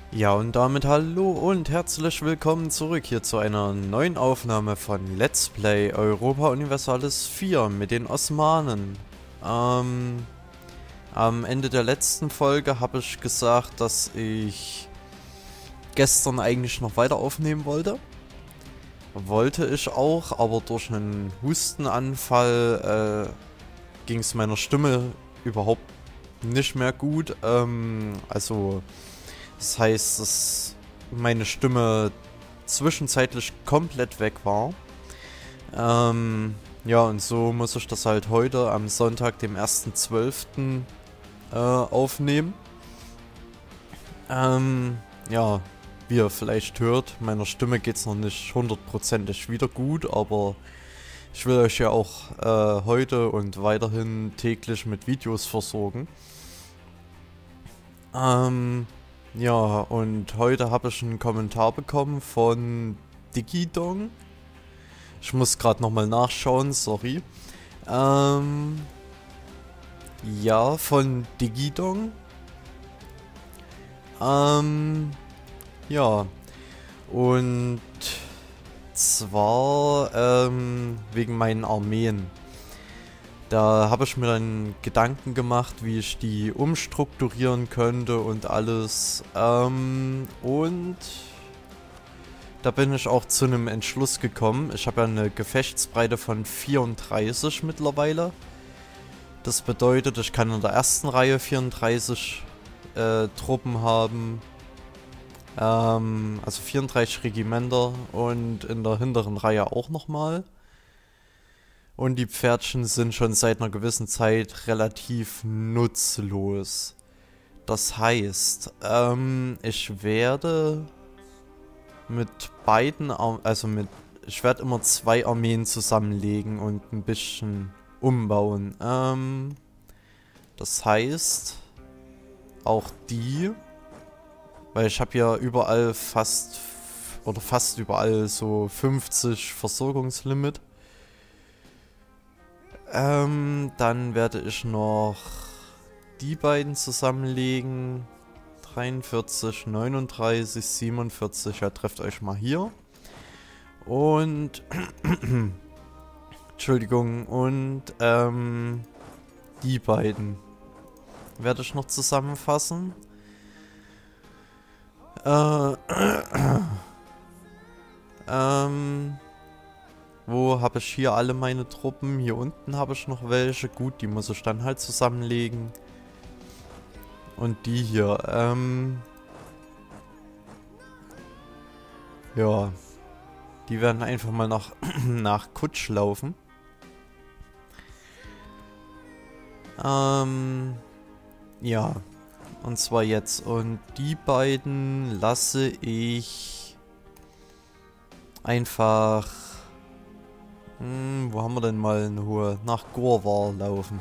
Ja, und damit hallo und herzlich willkommen zurück hier zu einer neuen Aufnahme von Let's Play Europa Universalis 4 mit den Osmanen. Am Ende der letzten Folge habe ich gesagt, dass ich gestern eigentlich noch weiter aufnehmen wollte. Wollte ich auch, aber durch einen Hustenanfall ging es meiner Stimme überhaupt nicht mehr gut. Das heißt, dass meine Stimme zwischenzeitlich komplett weg war. Ja, und so muss ich das halt heute am Sonntag, dem 1.12. Aufnehmen. Ja, wie ihr vielleicht hört, meiner Stimme geht es noch nicht hundertprozentig wieder gut, aber ich will euch ja auch heute und weiterhin täglich mit Videos versorgen. Ja, und heute habe ich einen Kommentar bekommen von Digidong. Ich muss gerade nochmal nachschauen, sorry. Ja, von Digidong. Ja, und zwar wegen meinen Armeen. Da habe ich mir dann Gedanken gemacht, wie ich die umstrukturieren könnte und alles. Und da bin ich auch zu einem Entschluss gekommen. Ich habe ja eine Gefechtsbreite von 34 mittlerweile. Das bedeutet, ich kann in der ersten Reihe 34 Truppen haben. Also 34 Regimenter und in der hinteren Reihe auch nochmal. Und die Pferdchen sind schon seit einer gewissen Zeit relativ nutzlos. Das heißt, ich werde mit beiden, ich werde immer zwei Armeen zusammenlegen und ein bisschen umbauen. Das heißt, auch die, weil ich habe ja überall fast überall so 50 Versorgungslimit. Dann werde ich noch die beiden zusammenlegen. 43, 39, 47. Ja, trefft euch mal hier. Und Entschuldigung, und die beiden werde ich noch zusammenfassen. Wo habe ich hier alle meine Truppen? Hier unten habe ich noch welche. Gut, die muss ich dann halt zusammenlegen. Und die hier, ja. Die werden einfach mal nach Kutsch laufen. Ja. Und zwar jetzt. Und die beiden lasse ich einfach... wo haben wir denn mal eine hohe? Nach Gorwar laufen.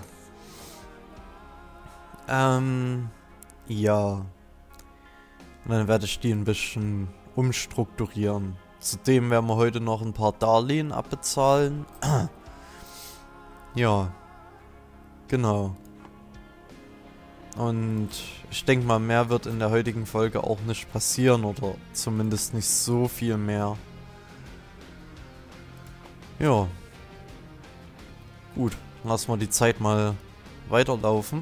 Ja. Und dann werde ich die ein bisschen umstrukturieren. Zudem werden wir heute noch ein paar Darlehen abbezahlen. Ja. Genau. Und ich denke mal, mehr wird in der heutigen Folge auch nicht passieren. Oder zumindest nicht so viel mehr. Ja. Gut, lassen wir die Zeit mal weiterlaufen.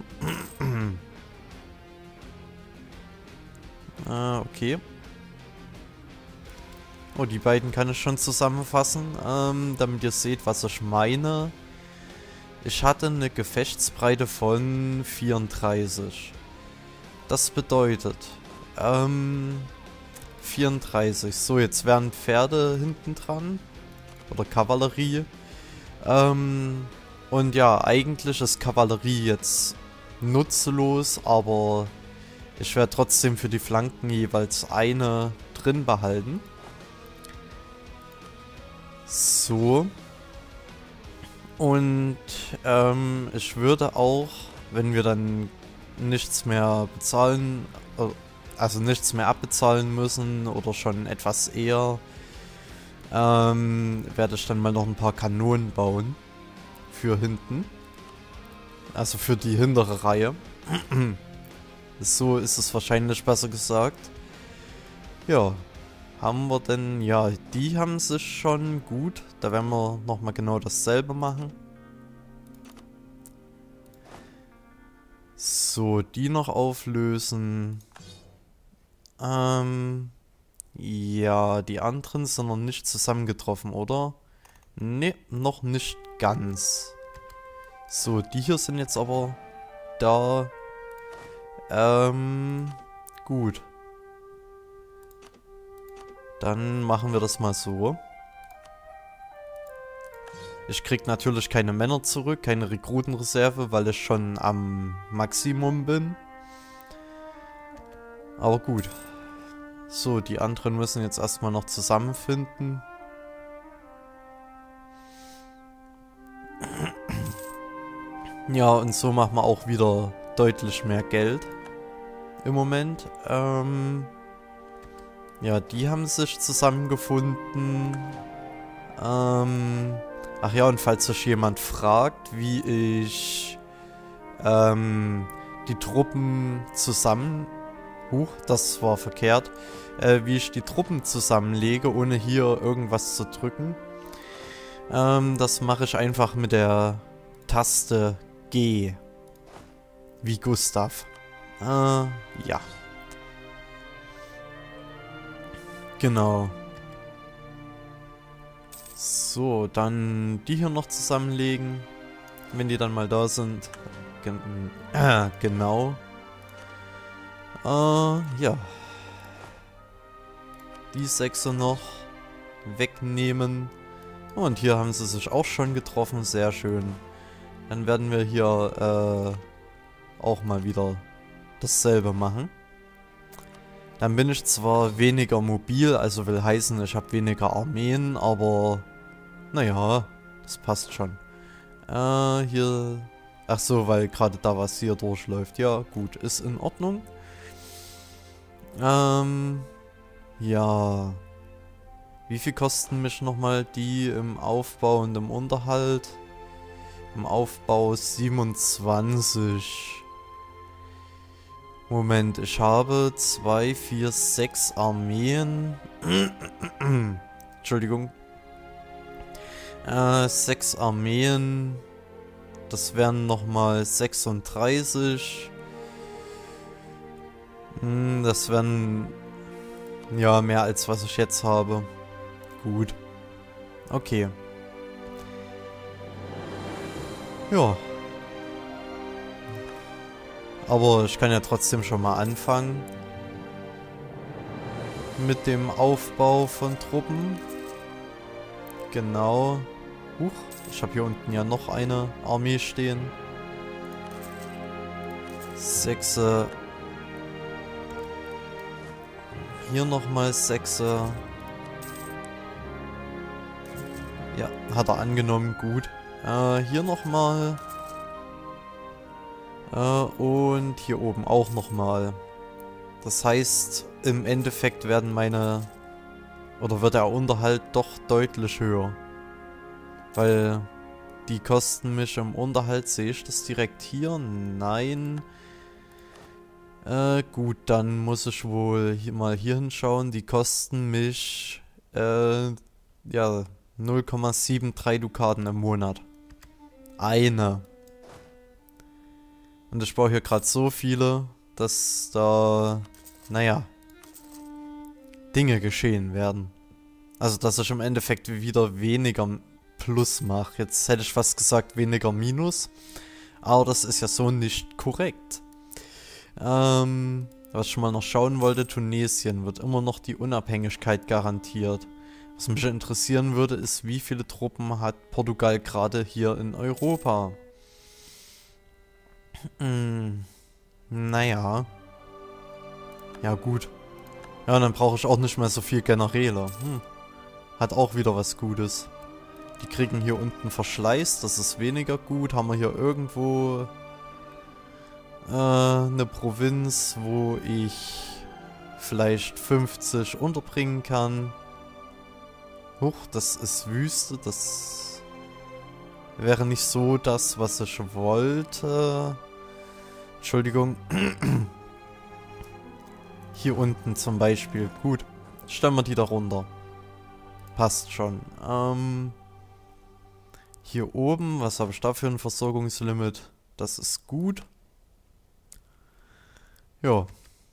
Okay. Oh, die beiden kann ich schon zusammenfassen, damit ihr seht, was ich meine. Ich hatte eine Gefechtsbreite von 34. Das bedeutet, 34. So, jetzt wären Pferde hinten dran. Oder Kavallerie. Und ja, eigentlich ist Kavallerie jetzt nutzlos, aber ich werde trotzdem für die Flanken jeweils eine drin behalten. So. Und ich würde auch, wenn wir dann nichts mehr bezahlen, also nichts mehr abbezahlen müssen oder schon etwas eher, werde ich dann mal noch ein paar Kanonen bauen. Für hinten. Also für die hintere Reihe. So ist es wahrscheinlich besser gesagt. Ja, haben wir denn... Ja, die haben sich schon gut. Da werden wir nochmal genau dasselbe machen. So, die noch auflösen. Ja, die anderen sind noch nicht zusammengetroffen, oder? Ne, noch nicht ganz. So, die hier sind jetzt aber da. Gut. Dann machen wir das mal so. Ich krieg natürlich keine Männer zurück, keine Rekrutenreserve, weil ich schon am Maximum bin. Aber gut. So, die anderen müssen jetzt erstmal noch zusammenfinden. Ja, und so machen wir auch wieder deutlich mehr Geld im Moment. Ja, die haben sich zusammengefunden. Ach ja, und falls sich jemand fragt, wie ich die Truppen zusammen... das war verkehrt. Wie ich die Truppen zusammenlege, ohne hier irgendwas zu drücken. Das mache ich einfach mit der Taste G. Wie Gustav. Ja. Genau. So, dann die hier noch zusammenlegen. Wenn die dann mal da sind. Genau. Ja. Die 6 noch wegnehmen. Und hier haben sie sich auch schon getroffen. Sehr schön. Dann werden wir hier auch mal wieder dasselbe machen. Dann bin ich zwar weniger mobil, also will heißen, ich habe weniger Armeen, aber naja, das passt schon. Hier... Ach so, weil gerade da was hier durchläuft. Ja, gut, ist in Ordnung. Ja. Wie viel kosten mich nochmal die im Aufbau und im Unterhalt? Im Aufbau 27. Moment, ich habe 2, 4, 6 Armeen. Entschuldigung. 6 Armeen. Das wären nochmal 36. Das wären... Ja, mehr als was ich jetzt habe. Gut. Okay. Ja. Aber ich kann ja trotzdem schon mal anfangen. Mit dem Aufbau von Truppen. Genau. Huch, ich habe hier unten ja noch eine Armee stehen. 6. Hier nochmal 6. Ja, hat er angenommen, gut. Hier nochmal. Und hier oben auch nochmal. Das heißt, im Endeffekt werden meine... Oder wird der Unterhalt doch deutlich höher. Weil die kosten mich im Unterhalt, sehe ich das direkt hier? Nein. Gut, dann muss ich wohl hier mal hier hinschauen. Die kosten mich, ja, 0,73 Dukaten im Monat. Eine. Und ich brauche hier gerade so viele, dass da, naja, Dinge geschehen werden. Also, dass ich im Endeffekt wieder weniger Plus mache. Jetzt hätte ich fast gesagt weniger Minus. Aber das ist ja so nicht korrekt. Was ich schon mal noch schauen wollte, Tunesien wird immer noch die Unabhängigkeit garantiert. Was mich interessieren würde, ist, wie viele Truppen hat Portugal gerade hier in Europa? Naja. Ja gut. Ja, dann brauche ich auch nicht mehr so viel Generäle. Hat auch wieder was Gutes. Die kriegen hier unten Verschleiß, das ist weniger gut. Haben wir hier irgendwo eine Provinz, wo ich vielleicht 50 unterbringen kann. Huch, das ist Wüste, das wäre nicht so das, was ich wollte. Entschuldigung. Hier unten zum Beispiel. Gut, Stellen wir die da runter. Passt schon. Hier oben, was habe ich da für ein Versorgungslimit? Das ist gut. Ja.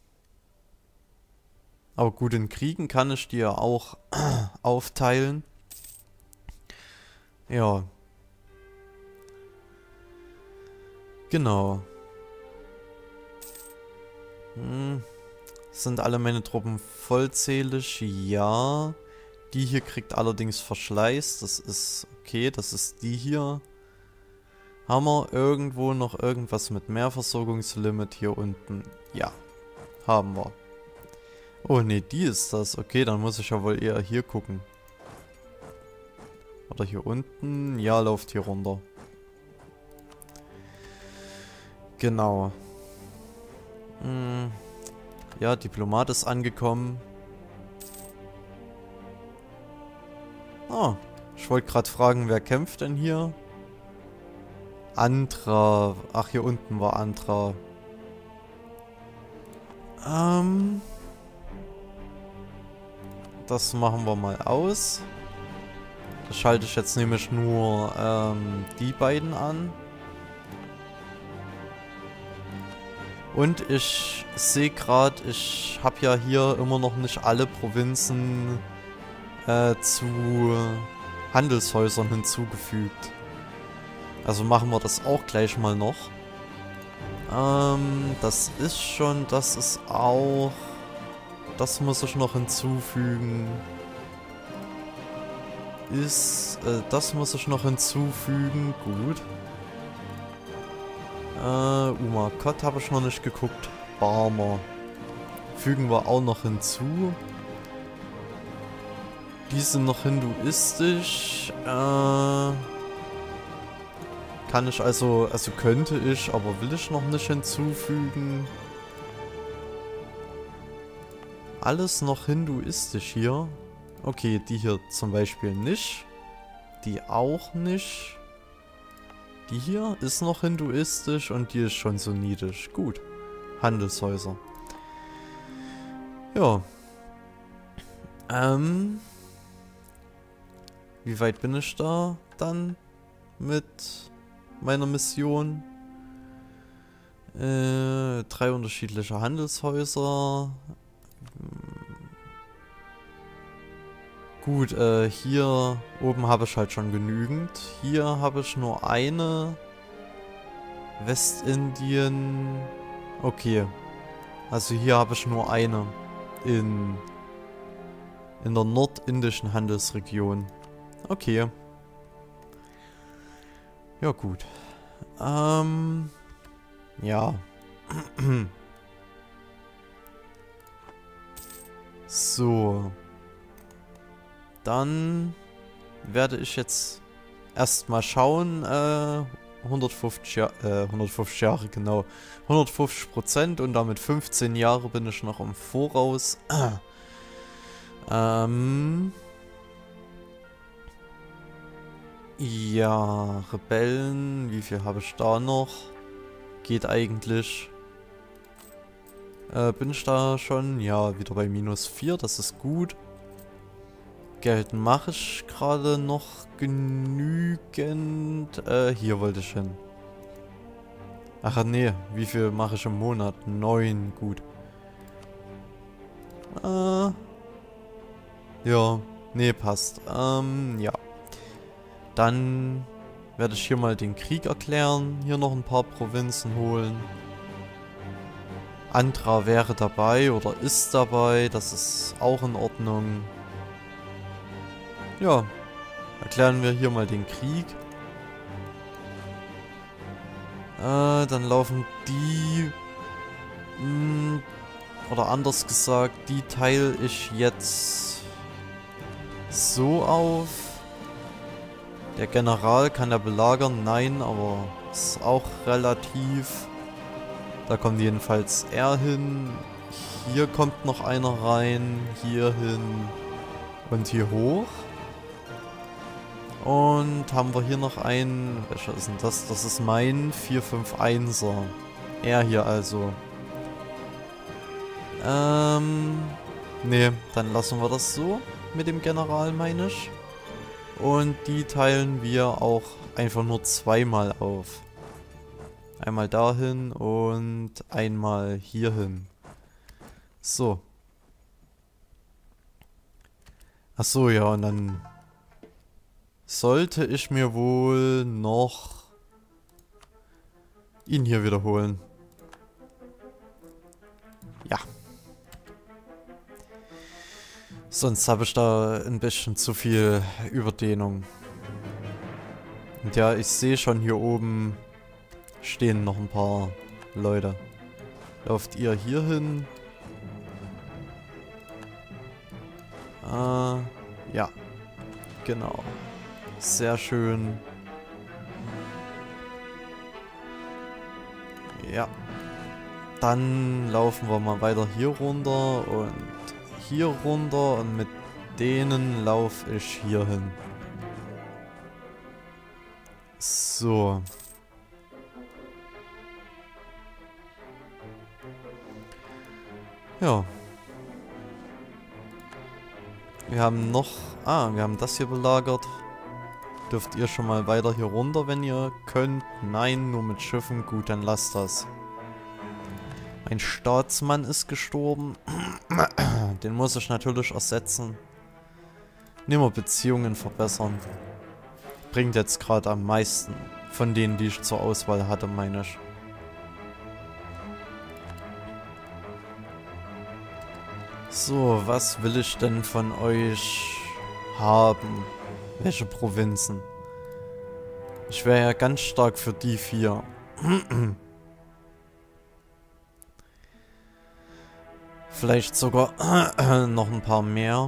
Aber gut, in Kriegen kann ich die ja auch aufteilen. Ja. Genau. Sind alle meine Truppen vollzählig? Ja. Die hier kriegt allerdings Verschleiß. Das ist okay. Das ist die hier. Haben wir irgendwo noch irgendwas mit Mehrversorgungslimit hier unten? Ja. Haben wir. Oh ne, die ist das. Okay, dann muss ich ja wohl eher hier gucken. Oder hier unten. Ja, läuft hier runter. Genau. Ja, Diplomat ist angekommen. Ah, ich wollte gerade fragen, wer kämpft denn hier? Antra. Ach, hier unten war Antra. Das machen wir mal aus. Da schalte ich jetzt nämlich nur die beiden an. Und ich sehe gerade, ich habe ja hier immer noch nicht alle Provinzen zu Handelshäusern hinzugefügt. Also machen wir das auch gleich mal noch. Das ist schon, das ist auch... Das muss ich noch hinzufügen. Das muss ich noch hinzufügen. Gut. Umakot habe ich noch nicht geguckt. Barmer. Fügen wir auch noch hinzu. Die sind noch hinduistisch. Kann ich also könnte ich, aber will ich noch nicht hinzufügen. Alles noch hinduistisch hier. Okay, die hier zum Beispiel nicht. Die auch nicht. Die hier ist noch hinduistisch und die ist schon sunnitisch. Gut. Handelshäuser. Ja. Wie weit bin ich da dann mit meiner Mission? 3 unterschiedliche Handelshäuser. Gut, hier oben habe ich halt schon genügend. Hier habe ich nur eine. Westindien. Okay. Also hier habe ich nur eine. In der nordindischen Handelsregion. Okay. Ja, gut. Ja. So. Dann werde ich jetzt erstmal schauen. 150 Jahre, genau. 150% und damit 15 Jahre bin ich noch im Voraus. Ja, Rebellen, wie viel habe ich da noch? Geht eigentlich. Bin ich da schon? Ja, wieder bei -4, das ist gut. Geld mache ich gerade noch genügend. Hier wollte ich hin. Ach nee, wie viel mache ich im Monat? 9, gut. Ja, nee, passt. Ja. Dann werde ich hier mal den Krieg erklären. Hier noch ein paar Provinzen holen. Antra wäre dabei oder ist dabei. Das ist auch in Ordnung. Ja. Erklären wir hier mal den Krieg. Dann laufen die... oder anders gesagt, die teile ich jetzt so auf. Der General kann er belagern? Nein, aber ist auch relativ. Da kommt jedenfalls er hin. Hier kommt noch einer rein. Hier hin. Und hier hoch. Und haben wir hier noch einen. Welcher ist denn das? Das ist mein 451er. Er hier also. Nee, dann lassen wir das so mit dem General, meine ich. Und die teilen wir auch einfach nur zweimal auf. Einmal dahin und einmal hierhin. So. Ach so, ja, und dann sollte ich mir wohl noch ihn hier wiederholen. Ja. Sonst habe ich da ein bisschen zu viel Überdehnung. Und ja, ich sehe schon hier oben stehen noch ein paar Leute. Lauft ihr hier hin? Ja. Genau. Sehr schön. Ja. Dann laufen wir mal weiter hier runter und hier runter und mit denen laufe ich hier hin. So. Ja. Wir haben noch... wir haben das hier belagert. Dürft ihr schon mal weiter hier runter, wenn ihr könnt? Nein, nur mit Schiffen. Gut, dann lasst das. Ein Staatsmann ist gestorben. Den muss ich natürlich ersetzen. Nimmer Beziehungen verbessern. Bringt jetzt gerade am meisten von denen, die ich zur Auswahl hatte, meine ich. So, was will ich denn von euch haben? Welche Provinzen? Ich wäre ja ganz stark für die 4. Vielleicht sogar noch ein paar mehr.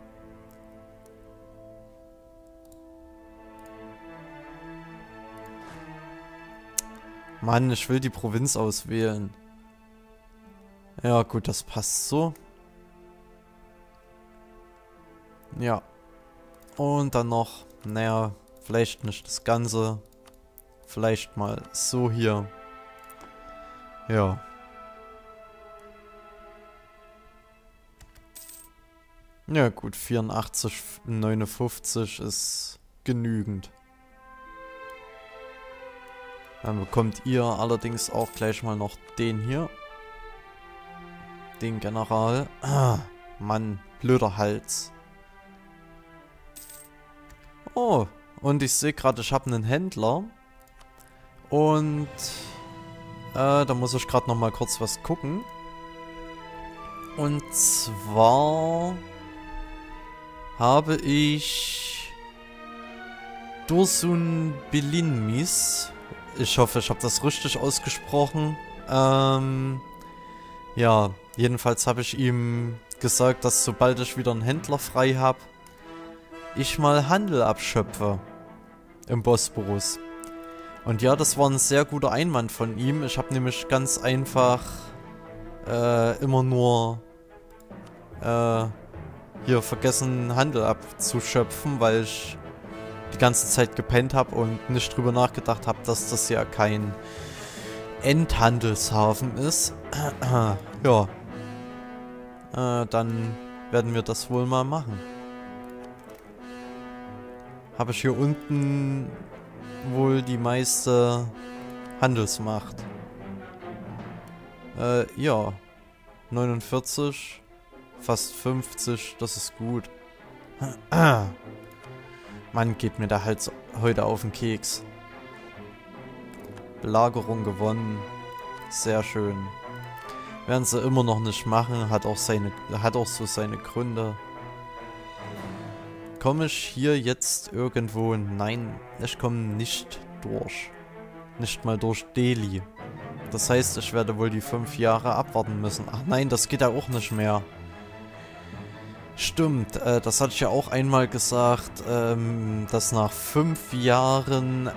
Mann, ich will die Provinz auswählen. Ja gut, das passt so. Ja. Und dann noch, naja, vielleicht nicht das Ganze. Vielleicht mal so hier. Ja. Ja gut, 84, 59 ist genügend. Dann bekommt ihr allerdings auch gleich mal noch den hier. Den General. Ah, Mann, blöder Hals. Oh, und ich sehe gerade, ich habe einen Händler. Und da muss ich gerade noch mal kurz was gucken. Und zwar habe ich Dursun Bilinmis. Ich hoffe, ich habe das richtig ausgesprochen. Ja, jedenfalls habe ich ihm gesagt, dass sobald ich wieder einen Händler frei habe, ich mal Handel abschöpfe im Bosporus. Und ja, das war ein sehr guter Einwand von ihm. Ich habe nämlich ganz einfach immer nur hier vergessen, Handel abzuschöpfen, weil ich die ganze Zeit gepennt habe und nicht drüber nachgedacht habe, dass das ja kein Endhandelshafen ist. Ja. Dann werden wir das wohl mal machen. Habe ich hier unten wohl die meiste Handelsmacht. Ja. 49, fast 50, das ist gut. Mann, geht mir der Hals heute auf den Keks. Belagerung gewonnen. Sehr schön. Werden sie immer noch nicht machen, hat auch so seine Gründe. Komme ich hier jetzt irgendwo? Nein, ich komme nicht durch. Nicht mal durch Delhi. Das heißt, ich werde wohl die 5 Jahre abwarten müssen. Ach nein, das geht ja auch nicht mehr. Stimmt, das hatte ich ja auch einmal gesagt, dass nach 5 Jahren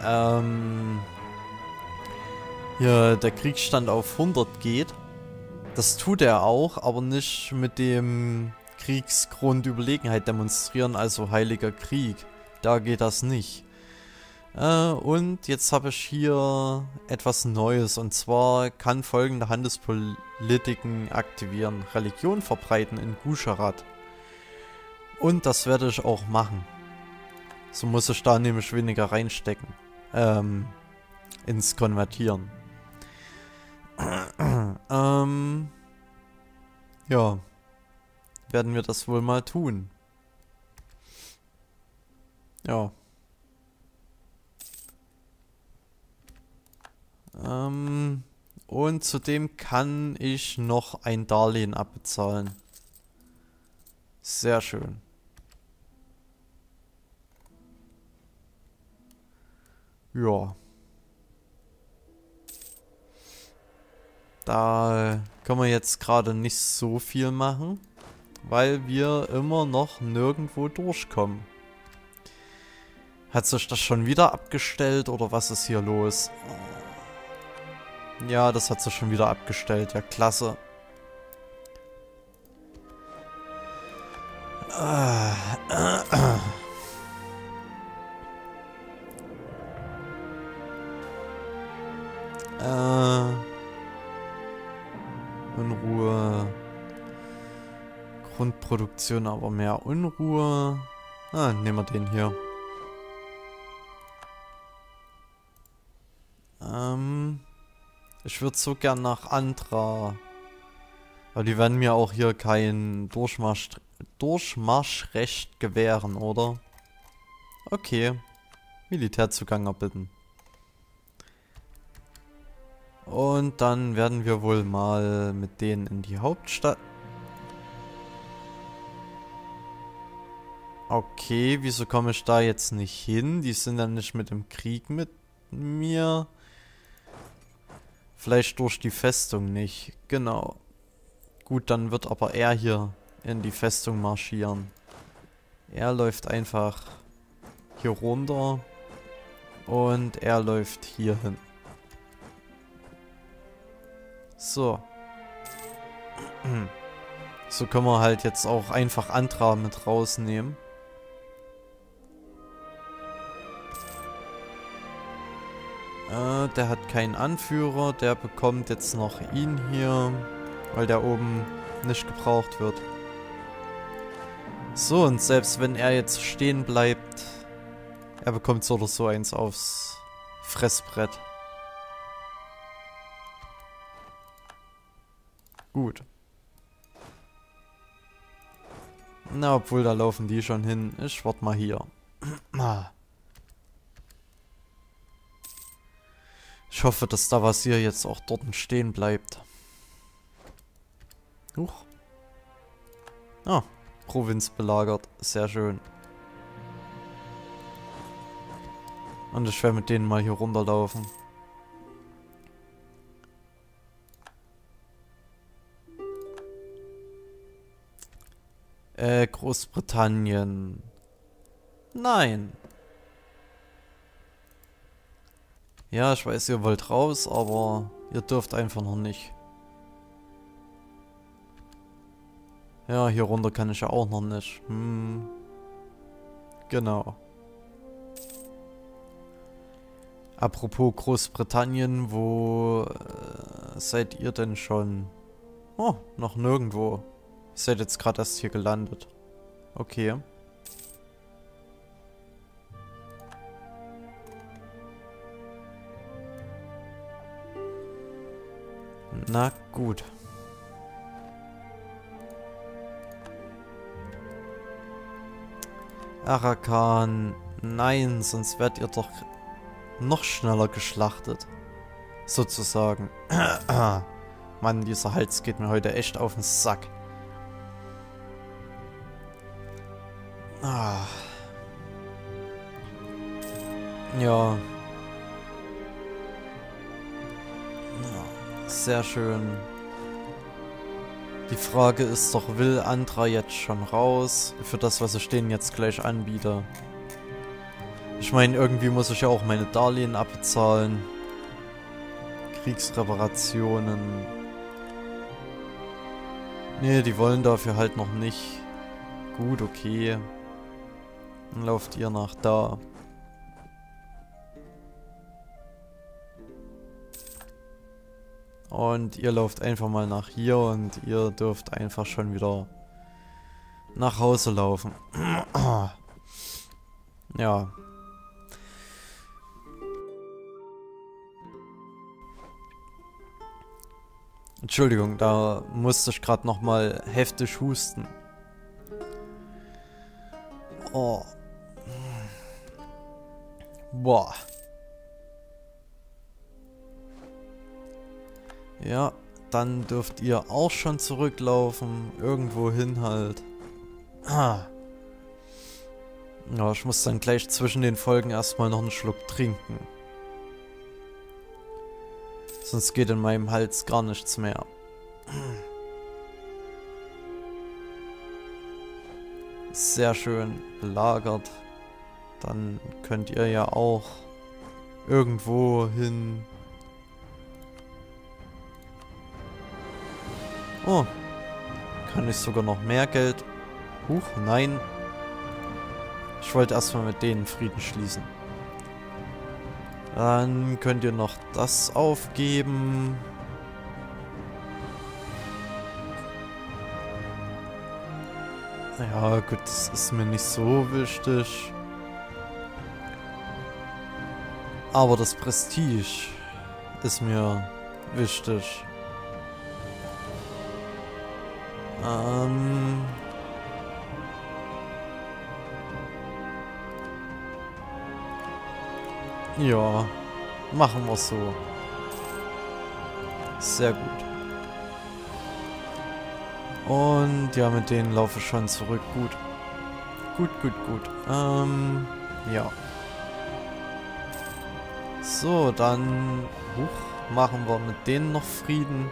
hier der Kriegsstand auf 100 geht. Das tut er auch, aber nicht mit dem Kriegsgrund Überlegenheit demonstrieren, also Heiliger Krieg. Da geht das nicht. Und jetzt habe ich hier etwas Neues. Und zwar kann folgende Handelspolitiken aktivieren. Religion verbreiten in Gujarat. Und das werde ich auch machen. So muss ich da nämlich weniger reinstecken. Ins Konvertieren. Ja. Werden wir das wohl mal tun. Ja. Und zudem kann ich noch ein Darlehen abbezahlen. Sehr schön. Ja. Da können wir jetzt gerade nicht so viel machen, weil wir immer noch nirgendwo durchkommen. Hat sich das schon wieder abgestellt oder was ist hier los? Ja, das hat sich schon wieder abgestellt. Ja, klasse. Unruhe. Grundproduktion, aber mehr Unruhe. Nehmen wir den hier. Ich würde so gern nach Andhra. Aber die werden mir auch hier kein Durchmarschrecht gewähren, oder? Okay. Militärzugang erbitten. Und dann werden wir wohl mal mit denen in die Hauptstadt. Okay, wieso komme ich da jetzt nicht hin? Die sind dann nicht mit im Krieg mit mir. Vielleicht durch die Festung nicht. Genau. Gut, dann wird aber er hier in die Festung marschieren. Er läuft einfach hier runter. Und er läuft hier hin. So. So können wir halt jetzt auch einfach Andhra mit rausnehmen. Der hat keinen Anführer. Der bekommt jetzt noch ihn hier, weil der oben nicht gebraucht wird. So, und selbst wenn er jetzt stehen bleibt, er bekommt so oder so eins aufs Fressbrett. Gut. Na, obwohl, da laufen die schon hin. Ich warte mal hier. Ich hoffe, dass da was hier jetzt auch dort stehen bleibt. Huch. Ah, Provinz belagert. Sehr schön. Und ich werde mit denen mal hier runterlaufen. Großbritannien. Nein. Ja, ich weiß, ihr wollt raus, aber ihr dürft einfach noch nicht. Ja, hier runter kann ich ja auch noch nicht. Genau. Apropos Großbritannien, wo seid ihr denn schon? Oh, noch nirgendwo. Ihr seid jetzt gerade erst hier gelandet. Okay. Na gut. Arakan, nein, sonst werdet ihr doch noch schneller geschlachtet. Sozusagen. Mann, dieser Hals geht mir heute echt auf den Sack. Ah. Ja. Sehr schön. Die Frage ist doch, will Andhra jetzt schon raus? Für das, was ich denen jetzt gleich anbiete. Ich meine, irgendwie muss ich ja auch meine Darlehen abbezahlen. Kriegsreparationen. Nee, die wollen dafür halt noch nicht. Gut, okay. Dann lauft ihr nach da. Und ihr lauft einfach mal nach hier und ihr dürft einfach schon wieder nach Hause laufen. Ja. Entschuldigung, da musste ich gerade nochmal heftig husten. Oh. Boah. Ja, dann dürft ihr auch schon zurücklaufen. Irgendwo hin halt. Ah. Ja, ich muss dann gleich zwischen den Folgen erstmal noch einen Schluck trinken. Sonst geht in meinem Hals gar nichts mehr. Sehr schön belagert. Dann könnt ihr ja auch irgendwo hin. Oh, kann ich sogar noch mehr Geld? Huch, nein. Ich wollte erstmal mit denen Frieden schließen. Dann könnt ihr noch das aufgeben. Ja, gut, das ist mir nicht so wichtig. Aber das Prestige ist mir wichtig. Ja, machen wir so. Sehr gut. Und ja, mit denen laufe ich schon zurück. Gut. Gut. Ja. So, dann machen wir mit denen noch Frieden.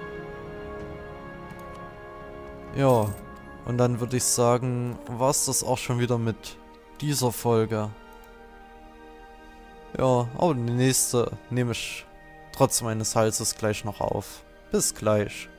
Ja, und dann würde ich sagen, war es das auch schon wieder mit dieser Folge. Ja, aber die nächste nehme ich trotz meines Halses gleich noch auf. Bis gleich.